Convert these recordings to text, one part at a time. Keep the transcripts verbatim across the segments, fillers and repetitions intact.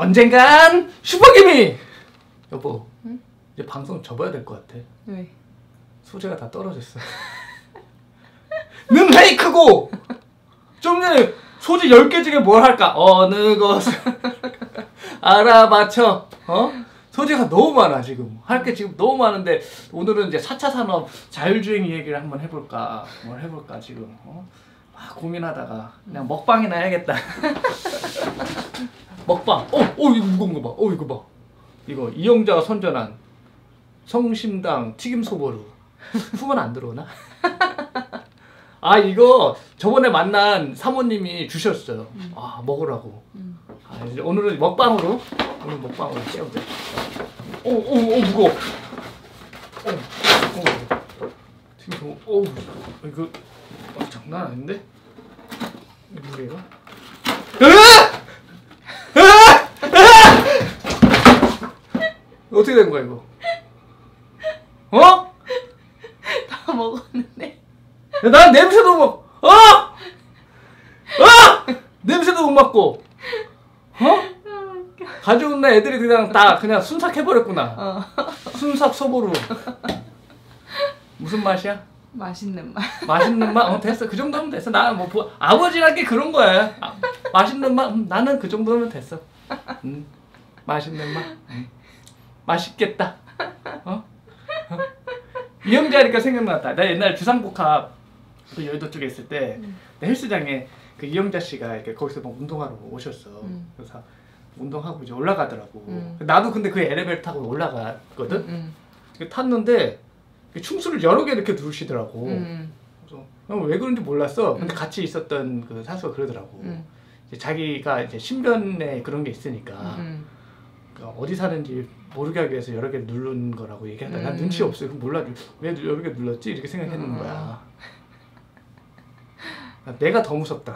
언젠간 슈퍼기미! 여보, 응? 이제 방송 접어야 될 것 같아. 왜? 소재가 다 떨어졌어. 는 페이크고! 좀 전에 소재 열 개 중에 뭘 할까? 어느 것을 알아맞혀. 어? 소재가 너무 많아 지금. 할 게 지금 너무 많은데 오늘은 이제 사 차 산업 자율주행 얘기를 한번 해볼까 뭘 해볼까 지금 어? 막 고민하다가 그냥 먹방이나 해야겠다. 먹방. 어, 어 이거 무거운 거 봐. 어 이거 봐. 이거 이영자가 선전한 성심당 튀김 소보루. 후원 안 들어오나? 아 이거 저번에 만난 사모님이 주셨어요. 음. 아 먹으라고. 음. 아, 이제 오늘은 먹방으로 오늘 먹방으로 깨우자. 오오오 무거워. 오, 오. 지금 오 이거 아, 장난 아닌데? 이게 뭐예요? 어떻게 된 거야 이거? 어? 다 먹었는데. 야, 난 냄새도 못, 어? 어? 냄새도 못 맡고, 어? 가져온 날 애들이 그냥 다 그냥 순삭해버렸구나. 어. 순삭 소보루. 무슨 맛이야? 맛있는 맛. 맛있는 맛? 어, 됐어. 그 정도면 됐어. 나는 뭐, 부, 아버지랄 게 그런 거야. 아, 맛있는 맛? 음, 나는 그 정도면 됐어. 음, 맛있는 맛? 음, 맛있겠다. 어? 어? 이영자니까 생각났다. 나 옛날 주상복합 그 여의도 쪽에 있을 때 음. 헬스장에 그 이영자 씨가 이렇게 거기서 막 운동하러 오셨어. 음. 그래서 운동하고 이제 올라가더라고. 음. 나도 근데 그 엘리베이터 타고 올라갔거든. 음. 탔는데 충수를 여러 개 이렇게 누르시더라고. 음. 그래서 왜 그런지 몰랐어. 근데 음. 같이 있었던 그 사수가 그러더라고. 음. 이제 자기가 이제 신변에 그런 게 있으니까 음. 그러니까 어디 사는지 모르게 하기 위해서 여러 개 누른 거라고 얘기하다. 음. 난 눈치 없어요. 그럼 몰라. 왜 여러 개 눌렀지? 이렇게 생각했는 음. 거야. 내가 더 무섭다.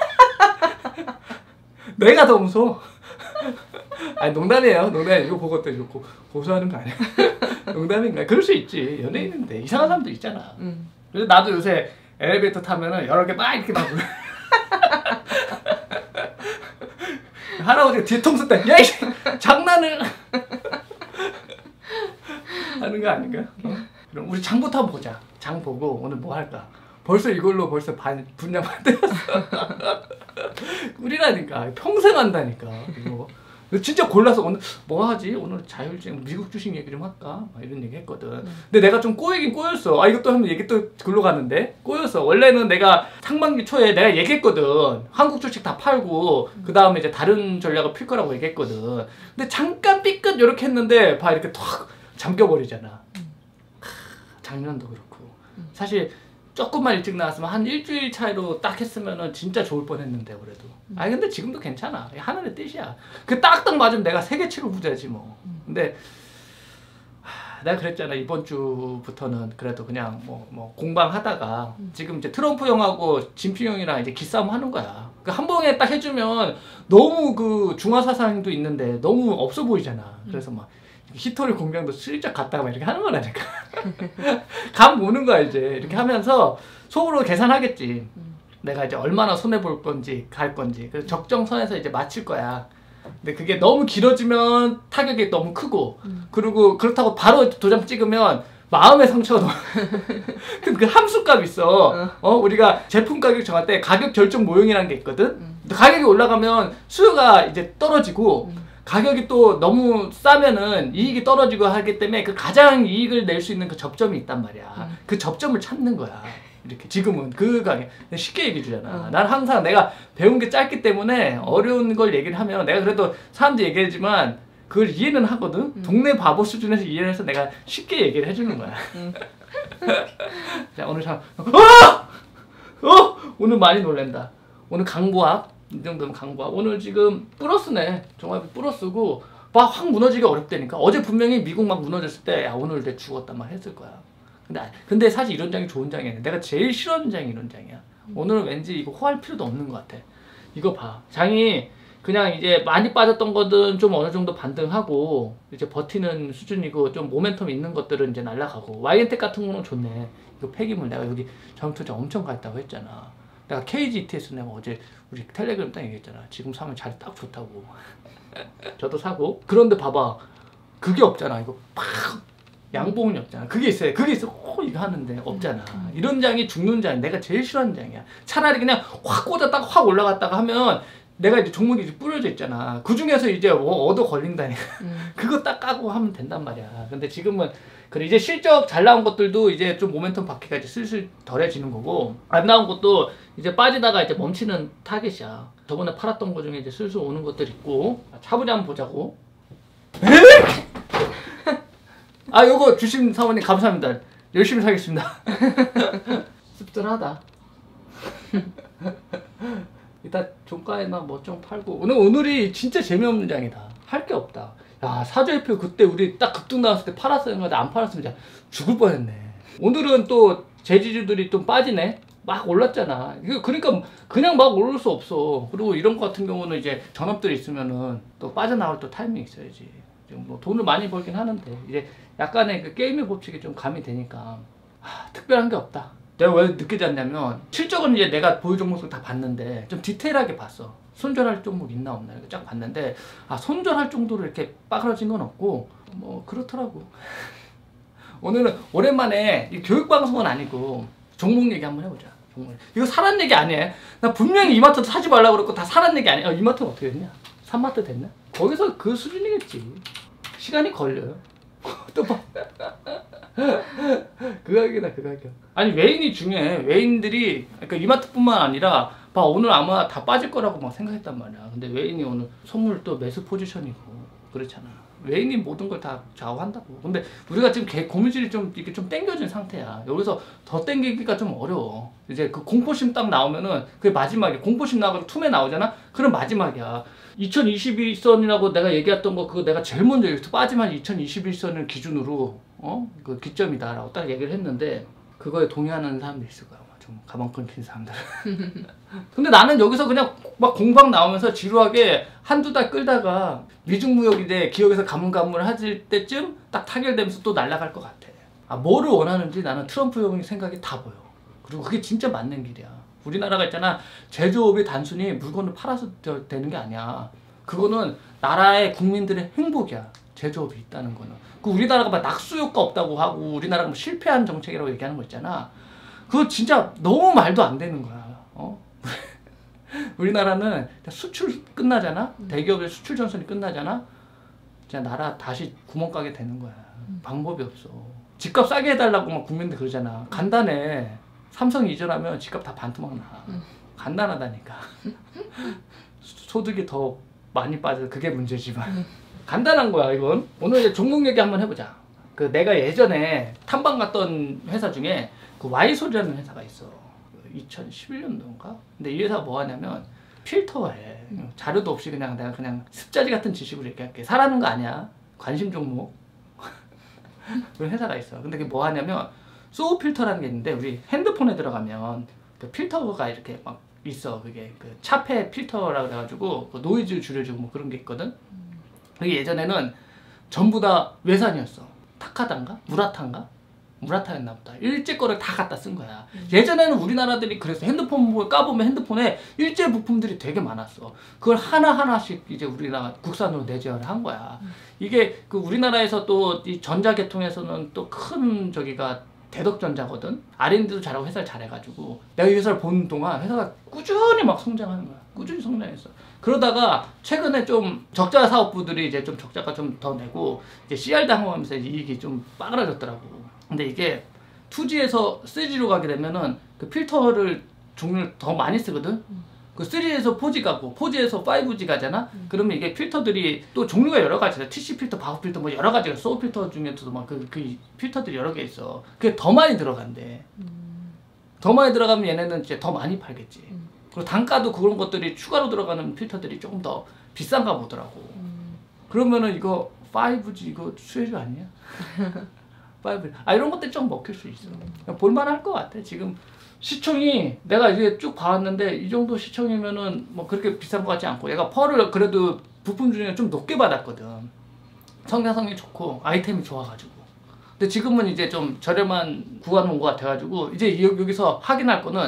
내가 더 무서워. 아니 농담이에요. 농담이에요. 이거 보고 또 고, 고소하는 거 아니야. 농담인가? 그럴 수 있지. 연예인인데 이상한 사람도 있잖아. 음. 그래서 나도 요새 엘리베이터 타면은 여러 개 막 이렇게 막 할아버지가 뒤통수 때 야 이씨 장난을 하는 거 아닌가? 어? 그럼 우리 장부터 한번 보자. 장 보고 오늘 뭐 할까? 벌써 이걸로 벌써 반, 분량 만들었어. 꿀이라니까. 평생 한다니까. 이거. 진짜 골라서 오늘 뭐 하지? 오늘 자율주행 미국 주식 얘기 좀 할까? 막 이런 얘기 했거든. 음. 근데 내가 좀 꼬이긴 꼬였어. 아 이것도 하면 얘기 또 글로 가는데 꼬였어. 원래는 내가 상반기 초에 내가 얘기했거든. 한국 주식 다 팔고 음. 그 다음에 이제 다른 전략을 필 거라고 얘기했거든. 근데 잠깐 삐끗 이렇게 했는데 봐 이렇게 탁 잠겨버리잖아. 음. 작년도 그렇고. 음. 사실 조금만 일찍 나왔으면 한 일주일 차이로 딱 했으면은 진짜 좋을 뻔했는데 그래도. 음. 아니 근데 지금도 괜찮아. 하늘의 뜻이야. 그 딱딱 맞으면 내가 세계 치고 부자지 뭐. 음. 근데 하, 내가 그랬잖아. 이번 주부터는 그래도 그냥 뭐, 뭐 공방하다가 음. 지금 이제 트럼프 형하고 진핑 형이랑 이제 기싸움 하는 거야. 그 한 번에 딱 해주면 너무 그 중화 사상도 있는데 너무 없어 보이잖아. 음. 그래서 막 히토리 공장도 슬쩍 갔다가 막 이렇게 하는 거라니까. 감 오는 거야 이제. 이렇게 하면서 속으로 계산하겠지. 음. 내가 이제 얼마나 손해볼 건지 갈 건지. 그래서 적정선에서 이제 맞출 거야. 근데 그게 너무 길어지면 타격이 너무 크고 음. 그리고 그렇다고 바로 도장 찍으면 마음의 상처가 너무 그 함수값 있어. 어. 어 우리가 제품 가격 정할 때 가격 결정 모형이라는 게 있거든. 음. 가격이 올라가면 수요가 이제 떨어지고 음. 가격이 또 너무 싸면은 이익이 떨어지고 하기 때문에 그 가장 이익을 낼 수 있는 그 접점이 있단 말이야. 음. 그 접점을 찾는 거야. 이렇게 지금은 그 가격 쉽게 얘기해 주잖아. 음. 난 항상 내가 배운 게 짧기 때문에 어려운 걸 얘기를 하면 내가 그래도 사람들 얘기하지만 그걸 이해는 하거든. 음. 동네 바보 수준에서 이해를 해서 내가 쉽게 얘기를 해주는 거야. 음. 자 오늘 참 어! 어! 오늘 많이 놀랜다. 오늘 강보합 이 정도면 강보합. 오늘 지금 플러스네. 종합이 플러스고 막 확 무너지기 어렵다니까. 어제 분명히 미국 막 무너졌을 때 야 오늘 내 죽었단 말 했을 거야. 근데 근데 사실 이런 장이 좋은 장이 아니야. 내가 제일 싫어하는 장이 이런 장이야. 음. 오늘은 왠지 이거 호할 필요도 없는 것 같아. 이거 봐. 장이 그냥 이제 많이 빠졌던 거든 좀 어느 정도 반등하고 이제 버티는 수준이고 좀 모멘텀 있는 것들은 이제 날아가고 와이엔텍 같은 거는 좋네. 이거 폐기물 내가 여기 자동투자 엄청 갔다고 했잖아. 내가 케이지이티에스 내가 어제 우리 텔레그램 딱 얘기했잖아. 지금 사면 자리 딱 좋다고. 저도 사고. 그런데 봐봐. 그게 없잖아. 이거 팍 양봉이 없잖아. 그게 있어요. 그게 있어. 오, 이거 하는데 없잖아. 이런 장이 죽는 장. 내가 제일 싫어하는 장이야. 차라리 그냥 확 꽂았다가 확 올라갔다가 하면 내가 이제 종목이 이제 뿌려져 있잖아. 그 중에서 이제 뭐 얻어 걸린다니까. 음. 그거 딱 까고 하면 된단 말이야. 근데 지금은 그래 이제 실적 잘 나온 것들도 이제 좀 모멘텀 바퀴가 이제 슬슬 덜해지는 거고 안 나온 것도 이제 빠지다가 이제 멈추는 타겟이야. 저번에 팔았던 거 중에 이제 슬슬 오는 것들 있고 차분히 한번 보자고. 아 요거 주신 사모님 감사합니다. 열심히 사겠습니다. 씁쓸하다. 이따 종가에나 뭐 좀 팔고 오늘 오늘이 진짜 재미없는 장이다. 할 게 없다. 야 사저이표 그때 우리 딱 급등 나왔을 때 팔았어야 했는데 안 팔았으면 진짜 죽을 뻔했네. 오늘은 또 제지주들이 좀 빠지네. 막 올랐잖아. 이거 그러니까 그냥 막 오를 수 없어. 그리고 이런 거 같은 경우는 이제 전업들이 있으면은 또 빠져나올 또 타이밍이 있어야지. 지금 뭐 돈을 많이 벌긴 하는데 이제 약간의 그 게임의 법칙이 좀 가미되니까 하, 특별한 게 없다. 내가 왜 늦게 잤냐면 실적은 이제 내가 보유 종목들 다 봤는데 좀 디테일하게 봤어. 손절할 종목 있나 없나 이렇게 쫙 봤는데 아 손절할 정도로 이렇게 빠그러진 건 없고 뭐 그렇더라고. 오늘은 오랜만에 이 교육방송은 아니고 종목 얘기 한번 해보자. 종목. 이거 사란 얘기 아니야. 나 분명히 이마트도 사지 말라고 그랬고 다 사란 얘기 아니야. 어, 이마트는 어떻게 됐냐? 삼마트 됐나? 거기서 그 수준이겠지. 시간이 걸려요. 또 봐. 그 가격이다 그 가격. 아니 외인이 중요해. 외인들이 그러니까 이마트뿐만 아니라 봐 오늘 아마 다 빠질 거라고 막 생각했단 말이야. 근데 외인이 오늘 선물 또 매수 포지션이고 그렇잖아. 외인이 모든 걸 다 좌우한다고. 근데 우리가 지금 개, 고무줄이 좀 이렇게 좀 당겨진 상태야. 여기서 더 당기기가 좀 어려워. 이제 그 공포심 딱 나오면은 그게 마지막이야. 공포심 나가고 툼에 나오잖아. 그럼 마지막이야. 이천이십일 선이라고 내가 얘기했던 거 그거 내가 제일 먼저 여기서 빠지만 이천이십일 선을 기준으로 어? 그 기점이다라고 딱 얘기를 했는데 그거에 동의하는 사람도 있을 거야. 좀 가방 끊긴 사람들은. 근데 나는 여기서 그냥 막 공방 나오면서 지루하게 한두 달 끌다가 미중무역이 돼 기업에서 가물가물 하실 때쯤 딱 타결되면서 또 날아갈 것 같아. 아 뭐를 원하는지 나는 트럼프 형이 생각이 다 보여. 그리고 그게 진짜 맞는 길이야. 우리나라가 있잖아. 제조업이 단순히 물건을 팔아서 되는 게 아니야. 그거는 나라의 국민들의 행복이야. 제조업이 있다는 거는. 그 우리나라가 막 낙수효과 없다고 하고 우리나라가 뭐 실패한 정책이라고 얘기하는 거 있잖아. 그거 진짜 너무 말도 안 되는 거야. 어? 우리나라는 수출 끝나잖아. 대기업의 수출 전선이 끝나잖아. 진짜 나라 다시 구멍가게 되는 거야. 방법이 없어. 집값 싸게 해달라고 막 국민들 그러잖아. 간단해. 삼성 이전하면 집값 다 반토막 나. 간단하다니까. 소득이 더 많이 빠져. 그게 문제지만. 간단한 거야 이건. 오늘 이제 종목 얘기 한번 해보자. 그 내가 예전에 탐방 갔던 회사 중에 그 와이솔이라는 회사가 있어. 이천십일 년도인가? 근데 이 회사가 뭐 하냐면 필터해. 자료도 없이 그냥 내가 그냥 습자지 같은 지식으로 얘기할게. 사라는 거 아니야. 관심 종목. 그런 회사가 있어. 근데 그게 뭐 하냐면 소우 필터라는 게 있는데 우리 핸드폰에 들어가면 그 필터가 이렇게 막 있어. 그게 그 차폐 필터라고 그래가지고 그 노이즈 줄여주고 뭐 그런 게 있거든. 그게 예전에는 전부 다 외산이었어. 타카단가? 무라타인가? 무라타였나 보다. 일제 거를 다 갖다 쓴 거야. 음. 예전에는 우리나라들이 그래서 핸드폰 까보면 핸드폰에 일제 부품들이 되게 많았어. 그걸 하나하나씩 이제 우리나라 국산으로 내재를 한 거야. 음. 이게 그 우리나라에서 또 이 전자계통에서는 또 큰 저기가 대덕전자거든. 알 앤 디도 잘하고 회사를 잘해가지고 내가 이 회사를 보는 동안 회사가 꾸준히 막 성장하는 거야. 꾸준히 성장했어. 그러다가 최근에 좀 적자 사업부들이 이제 좀 적자가 좀 더 내고 이제 씨알 당하면서 이익이 좀 빠그라졌더라고. 근데 이게 투지에서 쓰리지로 가게 되면은 그 필터를 종류를 더 많이 쓰거든. 음. 그 쓰리에서 포지 가고 포지에서 파이브지 가잖아. 음. 그러면 이게 필터들이 또 종류가 여러 가지야. 티씨 필터, 바우 필터 뭐 여러 가지가 소우 필터 중에서도 막 그 그 필터들이 여러 개 있어. 그게 더 많이 들어간대. 음. 더 많이 들어가면 얘네는 이제 더 많이 팔겠지. 음. 그리고 단가도 그런 것들이 추가로 들어가는 필터들이 조금 더 비싼가 보더라고. 음. 그러면은 이거 파이브지 이거 수혜주 아니야? 파이브. 아 이런 것들 좀 먹힐 수 있어. 볼만할 것 같아. 지금 시총이 내가 이제 쭉 봐왔는데 이 정도 시총이면은 뭐 그렇게 비싼 것 같지 않고 얘가 펄을 그래도 부품 중에 좀 높게 받았거든. 성장성이 좋고 아이템이 좋아가지고. 근데 지금은 이제 좀 저렴한 구간 온 것 같아가지고 이제 여기서 확인할 거는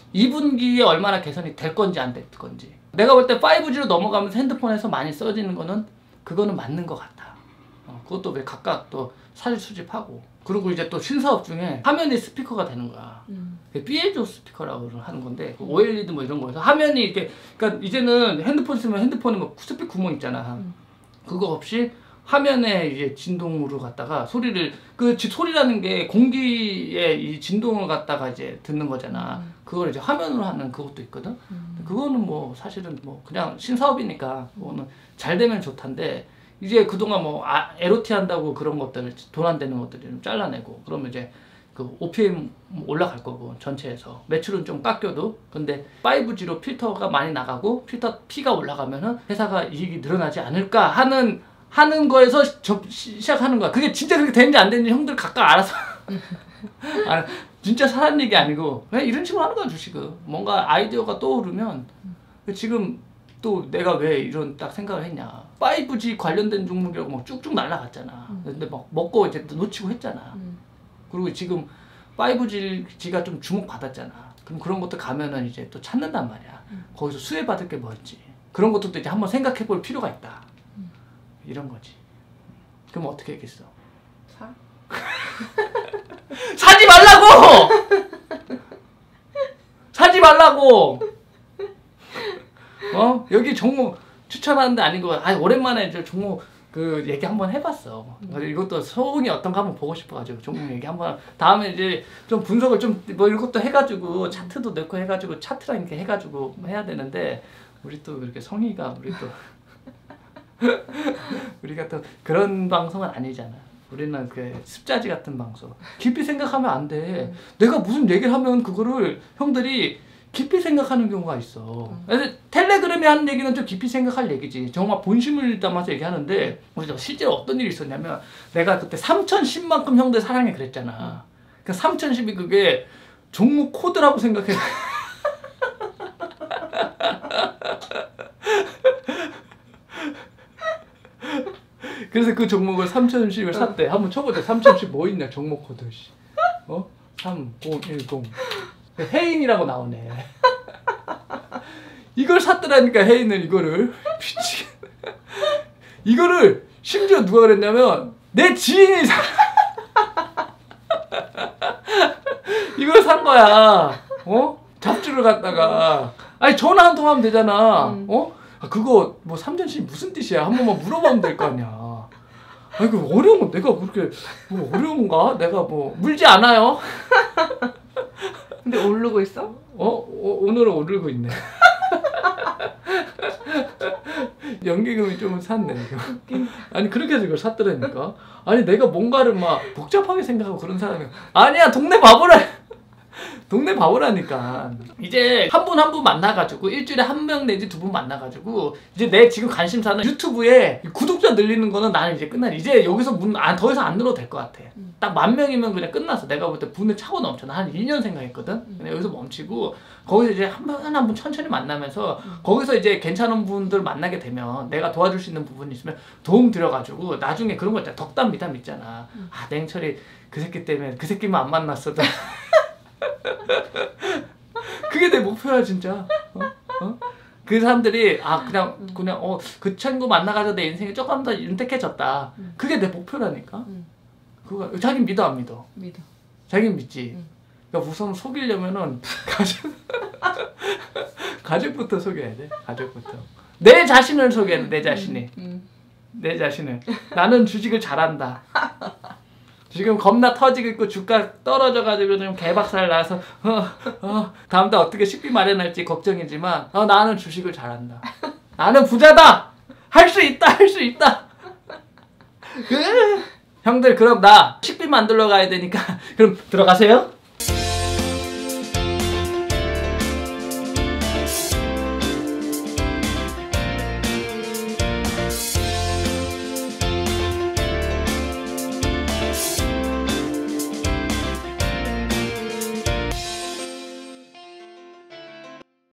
이 분기에 얼마나 개선이 될 건지 안 될 건지. 내가 볼 때 파이브지로 넘어가면서 핸드폰에서 많이 써지는 거는 그거는 맞는 것 같아. 어, 그것도 왜 각각 또 사실 수집하고. 그리고 이제 또 신사업 중에 화면이 스피커가 되는 거야. 음. 피에조 스피커라고 하는 건데 오엘이디 뭐 이런 거에서 화면이 이렇게, 그러니까 이제는 핸드폰 쓰면 핸드폰에 뭐 스피커 구멍 있잖아. 음. 그거 없이 화면에 이제 진동으로 갖다가 소리를, 그 소리라는 게 공기의 이 진동을 갖다가 이제 듣는 거잖아. 음. 그걸 이제 화면으로 하는 그것도 있거든. 음. 그거는 뭐 사실은 뭐 그냥 신사업이니까 그거는 잘 되면 좋단데, 이제 그동안 뭐 아, 에로티 한다고 그런 것들, 돈 안 되는 것들 좀 잘라내고 그러면 이제 그 오피엠 올라갈 거고 전체에서 매출은 좀 깎여도. 근데 파이브지로 필터가 많이 나가고 필터 P가 올라가면은 회사가 이익이 늘어나지 않을까 하는 하는 거에서 저, 시작하는 거야. 그게 진짜 그렇게 되는지 안 되는지 형들 각각 알아서 아, 진짜 사람 얘기 아니고 그냥 이런 식으로 하는 거야. 주식은 뭔가 아이디어가 떠오르면. 지금 또 내가 왜 이런 딱 생각을 했냐, 파이브지 관련된 종목이라고 막 쭉쭉 날라갔잖아. 음. 근데 막 먹고 이제 놓치고 했잖아. 음. 그리고 지금 파이브지가 좀 주목받았잖아. 그럼 그런 것도 가면은 이제 또 찾는단 말이야. 음. 거기서 수혜받을 게 뭐였지. 그런 것도 이제 한번 생각해 볼 필요가 있다. 음. 이런 거지. 그럼 어떻게 했겠어? 사? 사지 말라고! 사지 말라고! 어? 여기 종목 추천하는데 아니고, 아 오랜만에 저 종목 그 얘기 한번 해봤어. 음. 이것도 소응이 어떤가 한번 보고 싶어가지고 종목 얘기 한번, 다음에 이제 좀 분석을 좀 뭐 이것도 해가지고 차트도 넣고 해가지고 차트랑 이렇게 해가지고 해야 되는데, 우리 또 이렇게 성의가 우리 또 우리가 또 그런 방송은 아니잖아. 우리는 그 습자지 같은 방송. 깊이 생각하면 안 돼. 음. 내가 무슨 얘기를 하면 그거를 형들이 깊이 생각하는 경우가 있어. 음. 텔레그램에 하는 얘기는 좀 깊이 생각할 얘기지. 정말 본심을 담아서 얘기하는데, 우리가 실제로 어떤 일이 있었냐면, 내가 그때 삼천십만큼 형들 사랑해 그랬잖아. 음. 그 삼천십이 그게 종목 코드라고 생각해. 그래서 그 종목을 삼천십을 샀대. 한번 쳐보자. 삼천십 뭐 있냐 종목 코드. 어? 삼공일공. 해인이라고 나오네. 이걸 샀더라니까. 해인은 이거를 미치겠네. 이거를 심지어 누가 그랬냐면 내 지인이 사. 이걸 산 거야. 어? 잡주를 갖다가, 아니 전화 한 통 하면 되잖아. 음. 어? 아, 그거 뭐 삼천십 무슨 뜻이야? 한 번만 물어보면 될 거 아니야. 아니 그 어려운 거 내가 그렇게 뭐 어려운가? 내가 뭐 물지 않아요. 근데 오르고 있어? 어? 어 오늘은 오르고 있네. 연기금이 좀 샀네 이거. 아니 그렇게 해서 이걸 샀더라니까. 아니 내가 뭔가를 막 복잡하게 생각하고 그런 사람이 아니야. 동네 바보라. 동네 바보라니까. 이제 한 분 한 분 만나가지고 일주일에 한 명 내지 두 분 만나가지고 이제 내 지금 관심사는 유튜브에 구독자 늘리는 거는 나는 이제 끝나니. 이제 여기서 문 안 더 이상 안 늘어도 될 것 같아. 음. 딱 만 명이면 그냥 끝났어. 내가 볼 때 분을 차고 넘쳐. 나 한 일 년 생각했거든. 음. 근데 여기서 멈추고 거기서 이제 한 번 한 분 천천히 만나면서 음. 거기서 이제 괜찮은 분들 만나게 되면 내가 도와줄 수 있는 부분이 있으면 도움 드려가지고 나중에 그런 거 있잖아. 덕담 미담 있잖아. 음. 아 냉철이 그 새끼 때문에 그 새끼만 안 만났어도 그게 내 목표야 진짜. 어? 어? 그 사람들이 아 그냥 음. 그냥 어 그 친구 만나가지고 내 인생이 조금 더 윤택해졌다. 음. 그게 내 목표라니까. 음. 그거 자기 믿어 안 믿어? 믿어. 자기 믿지. 음. 그러니까 우선 속이려면은 가족 가족부터 속여야 돼. 가족부터. 내 자신을 소개해. 내 자신이. 음. 음. 내 자신을. 나는 주식을 잘한다. 지금 겁나 터지고 있고 주가 떨어져가지고 좀 개박살 나서 어, 어, 다음 달 어떻게 식비 마련할지 걱정이지만 어, 나는 주식을 잘한다. 나는 부자다. 할 수 있다. 할 수 있다. 형들 그럼 나 식비 만들러 가야 되니까 그럼 들어가세요.